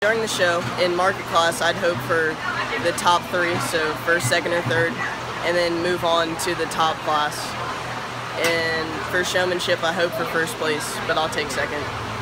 During the show, in market class, I'd hope for the top 3, so first, second, or third, and then move on to the top class. And for showmanship, I hope for first place, but I'll take second.